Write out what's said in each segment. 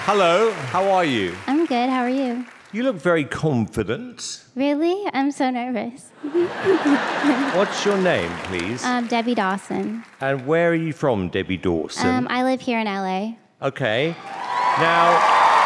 Hello, how are you? I'm good, how are you? You look very confident. Really? I'm so nervous. What's your name, please? Debbie Dawson. And where are you from, Debbie Dawson? I live here in LA. Okay. Now,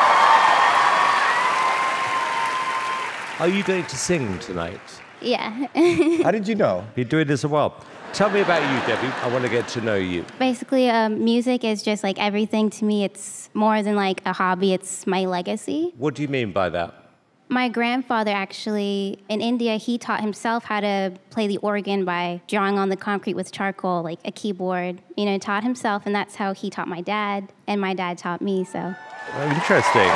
are you going to sing tonight? Yeah. How did you know? You're doing this a while. Tell me about you, Debbie. I want to get to know you. Basically, music is just like everything to me. It's more than like a hobby, it's my legacy. What do you mean by that? My grandfather actually, in India, he taught himself how to play the organ by drawing on the concrete with charcoal, like a keyboard. You know, taught himself, and that's how he taught my dad, and my dad taught me, so. Oh, interesting.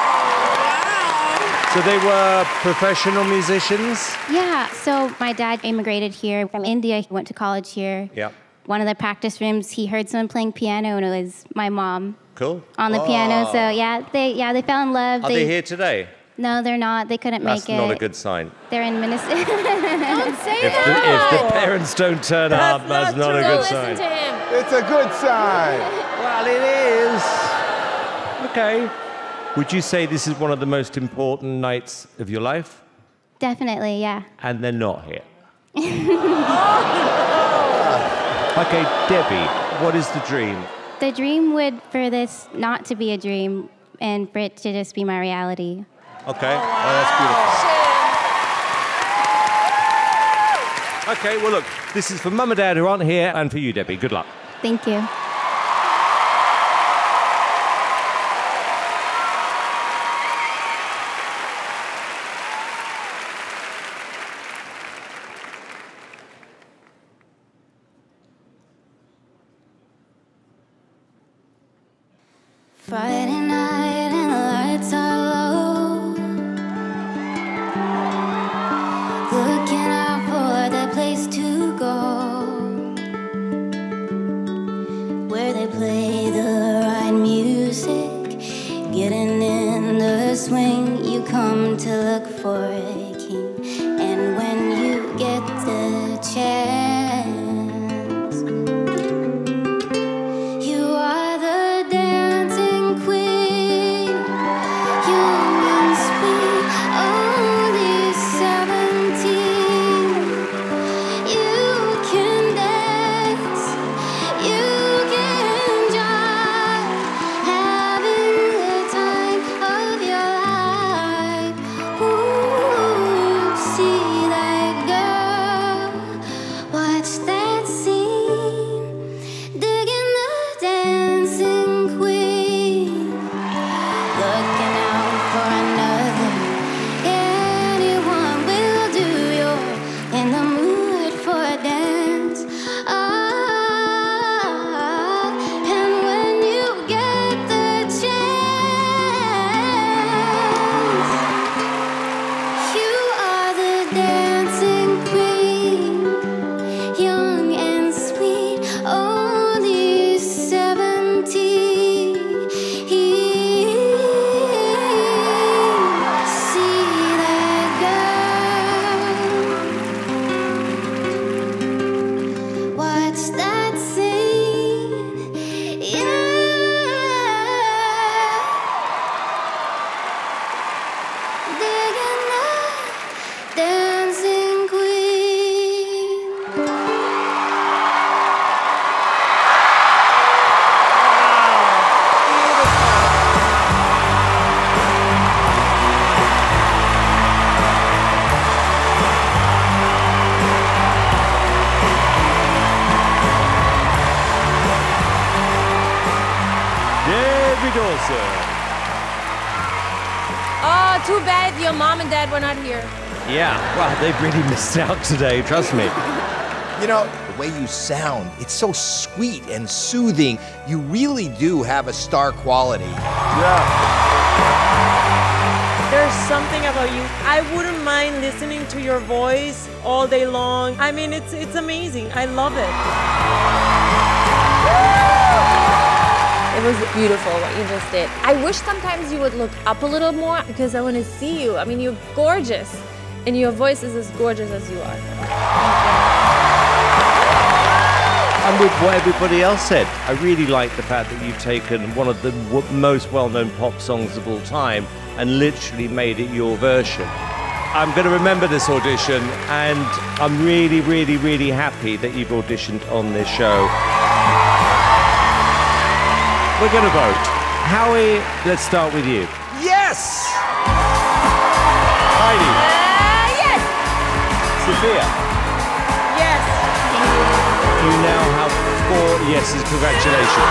So they were professional musicians? Yeah, so my dad immigrated here from India. He went to college here. Yeah. One of the practice rooms, he heard someone playing piano, and it was my mom. Cool. On the piano, so they fell in love. Are they here today? No, they're not. They couldn't make it. That's not a good sign. They're in Minnesota. Don't say that. If the parents don't turn up, that's not a good sign. Listen to him. It's a good sign. Well, it is. Okay. Would you say this is one of the most important nights of your life? Definitely, yeah. And they're not here. Okay, Debbie, what is the dream? The dream would for this not to be a dream and for it to just be my reality. Okay. Oh, that's beautiful. Okay, well, look, this is for Mum and Dad who aren't here, and for you, Debbie. Good luck. Thank you. Friday night and the lights are low, looking out for the place to go, where they play the right music, getting in the swing. You come to look for a king, and when you get the chance, Oh, too bad your mom and dad were not here. Yeah, well, they've really missed out today, trust me. You know, the way you sound, it's so sweet and soothing. You really do have a star quality. Yeah. There's something about you. I wouldn't mind listening to your voice all day long. I mean, it's amazing. I love it. It was beautiful what you just did. I wish sometimes you would look up a little more because I want to see you. I mean, you're gorgeous, and your voice is as gorgeous as you are. I'm with what everybody else said. I really like the fact that you've taken one of the most well-known pop songs of all time and literally made it your version. I'm going to remember this audition, and I'm really, really, really happy that you've auditioned on this show. We're going to vote. Howie, let's start with you. Yes! Heidi. Yes! Sophia. Yes. You now have 4 yeses. Congratulations.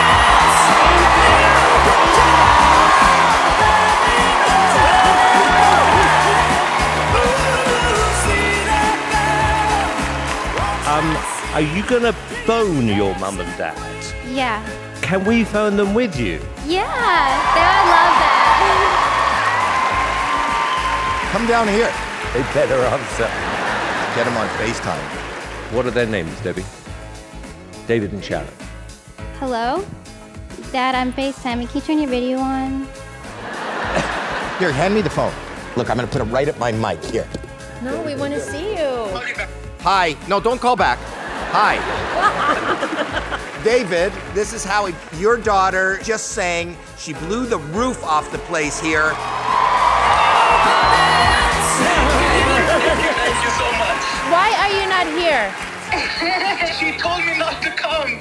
Are you gonna phone your mum and dad? Yeah. Can we phone them with you? Yeah. They would love that. Come down here. They better answer. Get them on FaceTime. What are their names, Debbie? David and Sharon. Hello? Dad, I'm FaceTiming. Can you turn your video on? Here, hand me the phone. Look, I'm gonna put it right at my mic. Here. No, we want to see you. Hi. No, don't call back. Hi. David, this is Howie. Your daughter just sang. She blew the roof off the place here. Thank you so much. Why are you not here? She told me not to come.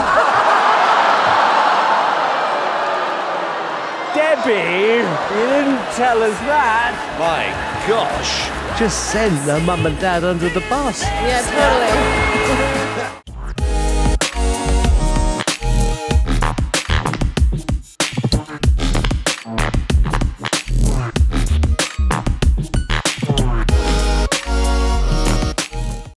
Debbie, you didn't tell us that. My gosh. Just send their mum and dad under the bus. Yeah, totally.